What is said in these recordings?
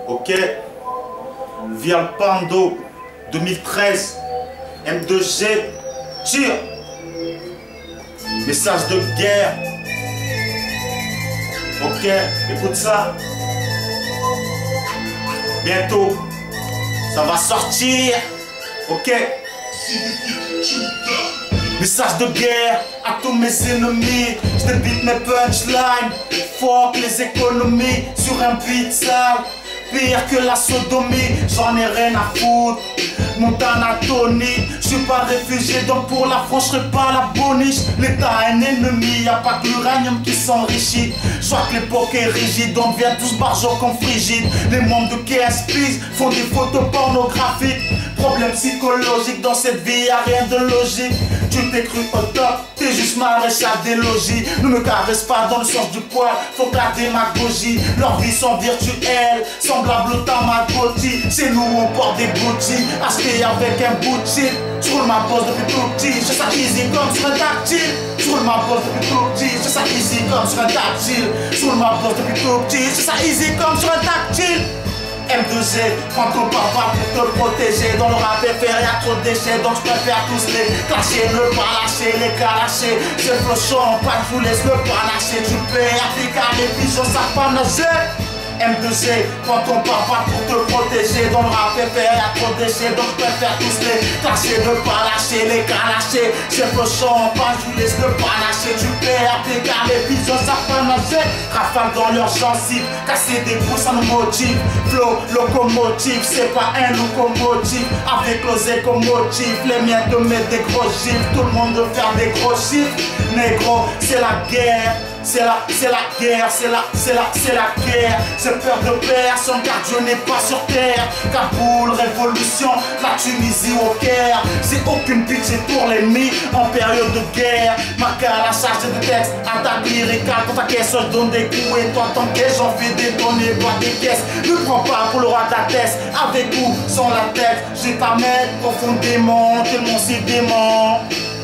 Ok. Villalpando 2013. M2G. Tire. Message de guerre. Ok. Écoute ça. Bientôt. Ça va sortir. Ok. Message de guerre à tous mes ennemis. Je débite mes punchlines. Fuck les économies sur un beat sale. Pire que la sodomie, j'en ai rien à foutre. Montana Tony, je suis pas réfugié, donc pour la France je serai pas la boniche. L'État est un ennemi, y'a pas que l'uranium qui s'enrichit. Je vois que l'époque est rigide, on devient tous barjots comme frigide. Les membres de KSP font des photos pornographiques. Problème psychologique, dans cette vie y'a rien de logique. Tu t'es cru au top, t'es juste maréchal des logis. Ne me caresse pas dans le sens du poil, faut que la démagogie. Leurs vies sont virtuelles, semblables au Tamagotchi. Chez nous on porte des Gucci, achetés avec un bout de shit. Je roule ma bosse depuis tout petit, je ça easy comme sur un tactile. Je roule ma bosse depuis tout petit, je ça easy comme sur un tactile. Je roule ma bosse depuis tout petit, je ça easy comme sur un tactile. M2G, prends ton papa pour te protéger. Dans le rap FR y'a trop de déchets, donc je préfère tous les clasher, ne pas lâcher, les calacher. J'ai le flochon, pas je vous laisse le panacher. Tu perds, car les pigeons savent pas nager. M2G, prends ton papa pour te protéger. Dans le rap FR y'a trop de déchets, donc je préfère tous les clasher, ne pas lâcher, les calacher. J'ai le flochon, pas je vous laisse le panacher. Tu perds, car les pigeons savent pas nager. Rafale dans leurs gencives, casser des bouts ça nous motive. Flow, locomotive, c'est pas un locomotive. Avec l'osé comme motif, les miens te mettent des gros gifs. Tout le monde veut faire des gros chiffres. Négro, c'est la guerre. C'est la guerre, c'est la guerre. J'ai peur de personne car Dieu n'est pas sur terre. Kaboul, révolution, la Tunisie au Caire. J'ai aucune pitié pour l'ennemi en période de guerre. Ma cale a chargé de texte, attaque lyricale. Pour ta caisse, je donne des coups et toi t'encaisses. J'en fais détonner, bois des caisses. Ne prends pas pour le roi de la tête. Avec ou sans la tête, j'ai ta mettre profondément, tellement c'est dément.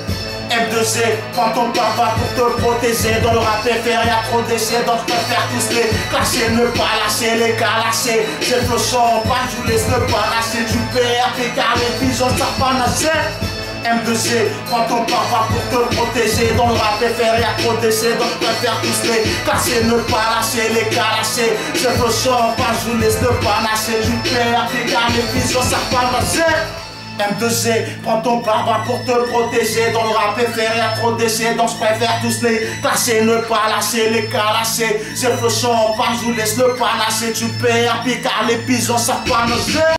M2G, prends ton papa pour te protéger. Dans le rap FR y'a trop de déchets, donc je préfère tous les clasher, ne pas lâcher, les calacher. J'ai le flochon, pas je vous laisse le panacher. Tu perds, car les pigeons savent pas nager. M2G, prends ton papa pour te protéger. Dans le rap FR y'a trop de déchets, donc je préfère tous les clasher, ne pas lâcher, les calacher. J'ai le flochon, pas je vous laisse le panacher. Tu perds, car les pigeons savent pas nager. M2G, prends ton papa pour te protéger. Dans le rap FR y'a trop de déchets, donc je préfère tous les clasher, ne pas lâcher, les calacher. J'ai le flochon, pas je vous laisse le panacher. Tu perds, car les pigeons savent pas nager.